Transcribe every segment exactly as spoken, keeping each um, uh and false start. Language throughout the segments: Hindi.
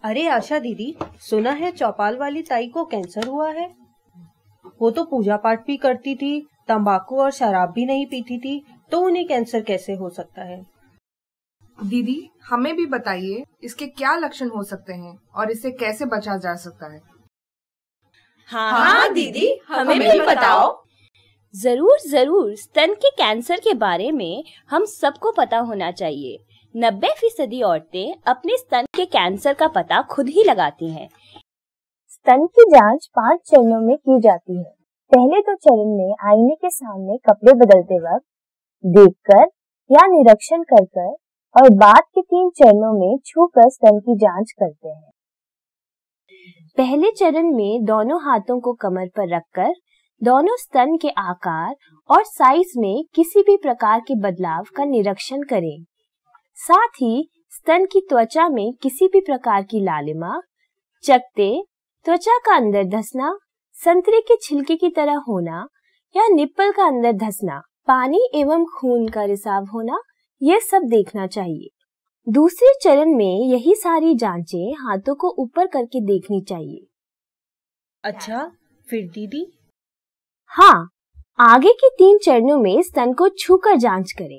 अरे आशा दीदी, सुना है चौपाल वाली ताई को कैंसर हुआ है। वो तो पूजा पाठ भी करती थी, तंबाकू और शराब भी नहीं पीती थी, तो उन्हें कैंसर कैसे हो सकता है? दीदी, हमें भी बताइए इसके क्या लक्षण हो सकते हैं और इसे कैसे बचा जा सकता है। हाँ, हाँ दीदी, हमें भी बताओ। जरूर जरूर स्तन के कैंसर के बारे में हम सबको पता होना चाहिए। नब्बे फीसदी औरतें अपने स्तन के कैंसर का पता खुद ही लगाती हैं। स्तन की जांच पांच चरणों में की जाती है। पहले दो चरण में आईने के सामने कपड़े बदलते वक्त देखकर या निरीक्षण कर कर और बाद के तीन चरणों में छूकर स्तन की जांच करते हैं। पहले चरण में दोनों हाथों को कमर पर रखकर दोनों स्तन के आकार और साइज में किसी भी प्रकार के बदलाव का निरीक्षण करें। साथ ही स्तन की त्वचा में किसी भी प्रकार की लालिमा, चकत्ते, त्वचा का अंदर धंसना, संतरे के छिलके की तरह होना या निप्पल का अंदर धंसना, पानी एवं खून का रिसाव होना, यह सब देखना चाहिए। दूसरे चरण में यही सारी जांचें हाथों को ऊपर करके देखनी चाहिए। अच्छा, फिर दीदी? हाँ, आगे के तीन चरणों में स्तन को छूकर जांच करें।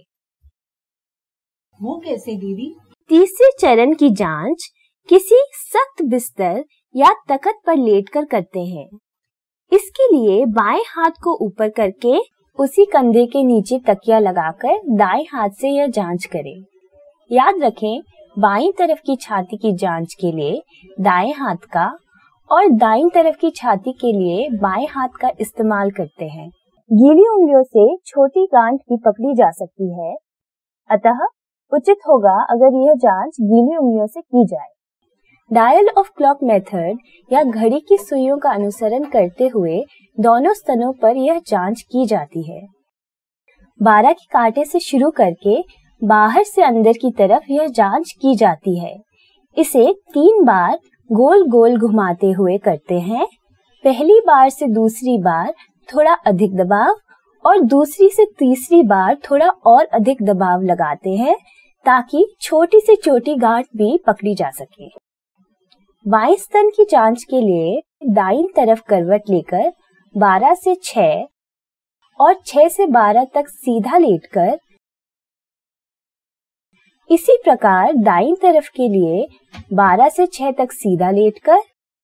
वो कैसे दीदी? तीसरे चरण की जांच किसी सख्त बिस्तर या तख्त पर लेटकर करते हैं। इसके लिए बाएं हाथ को ऊपर करके उसी कंधे के नीचे तकिया लगाकर दाएं हाथ से यह जांच करें। याद रखें, बाईं तरफ की छाती की जांच के लिए दाएं हाथ का और दाईं तरफ की छाती के लिए बाएं हाथ का इस्तेमाल करते हैं। गीली उंगलियों से छोटी गांठ भी पकड़ी जा सकती है, अतः उचित होगा अगर यह जांच गीली उंगलियों से की जाए। डायल ऑफ क्लॉक मेथड या घड़ी की सुइयों का अनुसरण करते हुए दोनों स्तनों पर यह जांच की जाती है। बारह के कांटे से शुरू करके बाहर से अंदर की तरफ यह जांच की जाती है। इसे तीन बार गोल गोल घुमाते हुए करते हैं। पहली बार से दूसरी बार थोड़ा अधिक दबाव और दूसरी से तीसरी बार थोड़ा और अधिक दबाव लगाते हैं ताकि छोटी से छोटी गांठ भी पकड़ी जा सके। बाएं स्तन की जांच के लिए दाईं तरफ करवट लेकर बारह से छह और छह से बारह तक सीधा लेटकर, इसी प्रकार दाईं तरफ के लिए बारह से छह तक सीधा लेटकर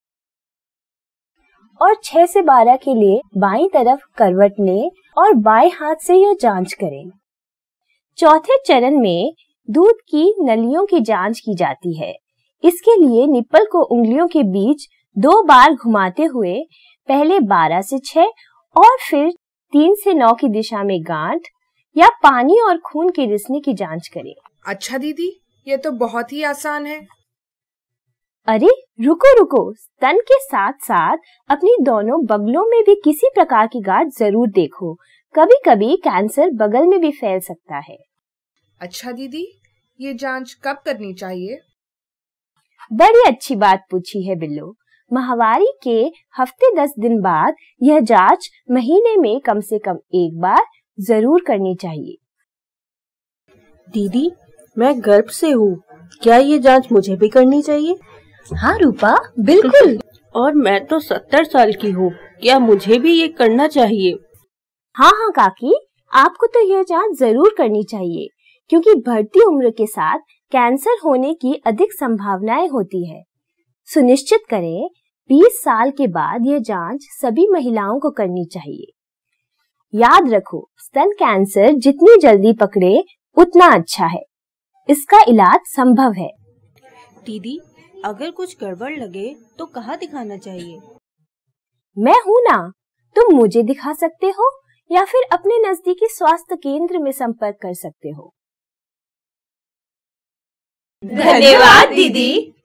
और छह से बारह के लिए बाईं तरफ करवट लें और बाएं हाथ से यह जांच करें। चौथे चरण में दूध की नलियों की जांच की जाती है। इसके लिए निप्पल को उंगलियों के बीच दो बार घुमाते हुए पहले बारह से छह और फिर तीन से नौ की दिशा में गांठ या पानी और खून के रिसने की जांच करें। अच्छा दीदी, ये तो बहुत ही आसान है। अरे रुको रुको, स्तन के साथ साथ अपनी दोनों बगलों में भी किसी प्रकार की गांठ जरूर देखो। कभी कभी कैंसर बगल में भी फैल सकता है। अच्छा दीदी, ये जांच कब करनी चाहिए? बड़ी अच्छी बात पूछी है बिल्लो। माहवारी के हफ्ते दस दिन बाद यह जांच महीने में कम से कम एक बार जरूर करनी चाहिए। दीदी, मैं गर्भ से हूँ, क्या ये जांच मुझे भी करनी चाहिए? हाँ रूपा, बिल्कुल। और मैं तो सत्तर साल की हूँ, क्या मुझे भी ये करना चाहिए? हाँ हाँ काकी, आपको तो यह जांच जरूर करनी चाहिए क्योंकि बढ़ती उम्र के साथ कैंसर होने की अधिक संभावनाएं होती है। सुनिश्चित करें बीस साल के बाद यह जांच सभी महिलाओं को करनी चाहिए। याद रखो, स्तन कैंसर जितनी जल्दी पकड़े उतना अच्छा है। इसका इलाज संभव है। दीदी, अगर कुछ गड़बड़ लगे तो कहाँ दिखाना चाहिए? मैं हूँ ना, तुम मुझे दिखा सकते हो या फिर अपने नजदीकी स्वास्थ्य केंद्र में संपर्क कर सकते हो। धन्यवाद दीदी।